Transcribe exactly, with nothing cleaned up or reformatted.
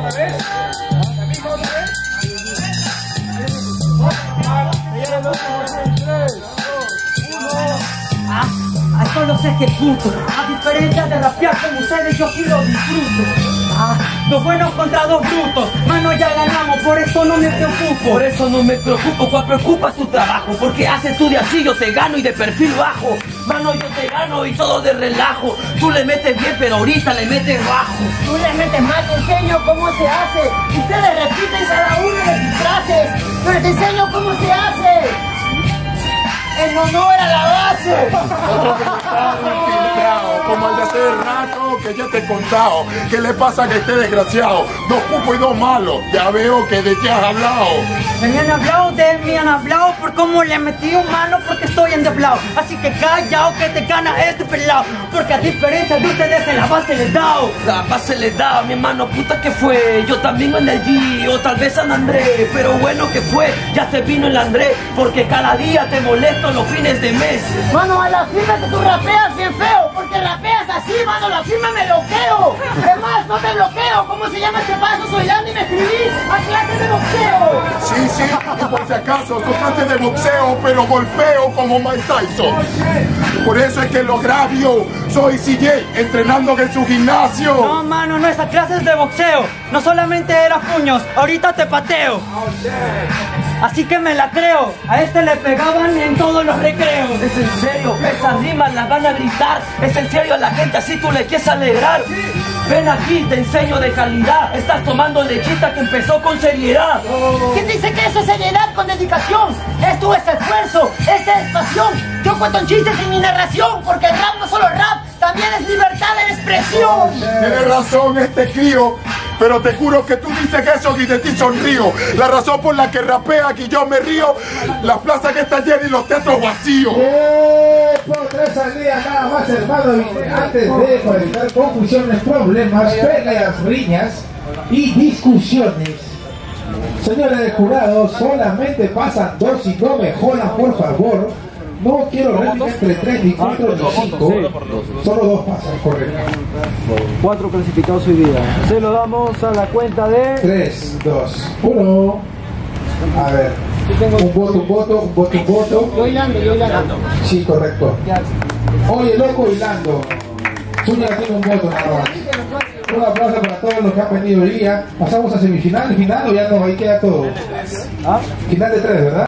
Ah, esto los ejecuto. A diferencia de rapear como ustedes, yo sí lo disfruto. Ah, dos buenos contra dos brutos. Mano, ya ganamos, por eso no me preocupo. Por eso no me preocupo, cuál preocupa tu trabajo. Porque haces tú de así, yo te gano y de perfil bajo. Mano, yo te gano y todo de relajo. Tú le metes bien, pero ahorita le metes bajo. Tú le metes mal, te enseño cómo se hace. Ustedes repiten cada una de sus frases. Yo les enseño cómo se hace. En honor a la base. Otro que está infiltrado, como el de hace rato que ya te he contado. ¿Qué le pasa a que esté desgraciado? Dos cupos y dos malos. Ya veo que de qué has hablado. Me han hablado de él, me han hablado por cómo le metí un mano porque estoy endeblado. Así que callao que te gana este pelado. Porque a diferencia de ustedes en la base les he dado. La base les da, mi hermano, puta que fue. Yo también en el G, o tal vez San Andrés. Pero bueno que fue, ya te vino el Andrés. Porque cada día te molesto los fines de mes. Mano, a la firma que tú rapeas bien feo. Porque rapeas así, mano, la firma me bloqueo. Es más, no te bloqueo. ¿Cómo se llama este paso? Soy Andy y me escribí a clases de boxeo. Sí, sí, y por si acaso, son clases de boxeo, pero golpeo como Mike Tyson. Por eso es que lo grabio. Soy C J, entrenando en su gimnasio. No, mano, no, esas clases de boxeo. No solamente era puños, ahorita te pateo. Así que me la creo. A este le pegaban en todos los recreos. Es en serio, esas rimas las van a gritar. Es en serio a la gente, así tú le quieres alegrar. Ven aquí, te enseño de calidad. Estás tomando lechita que empezó con seriedad. ¿Quién dice que eso es seriedad con dedicación? Esto es esfuerzo, esta es pasión. Yo cuento chistes en mi narración, porque el rap no solo rap, también es libertad de expresión. Tienes razón este crío, pero te juro que tú dices eso y de ti sonrío. La razón por la que rapea aquí yo me río, la plaza que está llena y los teatros vacíos. Por tres al día nada más, hermano, antes de para evitar confusiones, problemas, peleas, riñas y discusiones. Señores del jurado, solamente pasan dos y no me jodan, por favor. No quiero réplica entre tres, ni cuatro, ni cinco. Solo dos pasan, correcto. Cuatro clasificados hoy día. Se lo damos a la cuenta de... tres, dos, uno. A ver. Un voto, un voto, un voto, un voto. Yo hilando, yo hilando. Sí, correcto. Oye, loco, hilando. Zúñiga tiene un voto nada más. Un aplauso para todos los que han venido hoy día. Pasamos a semifinal, final o ya no, ahí queda todo. Final de tres, ¿verdad?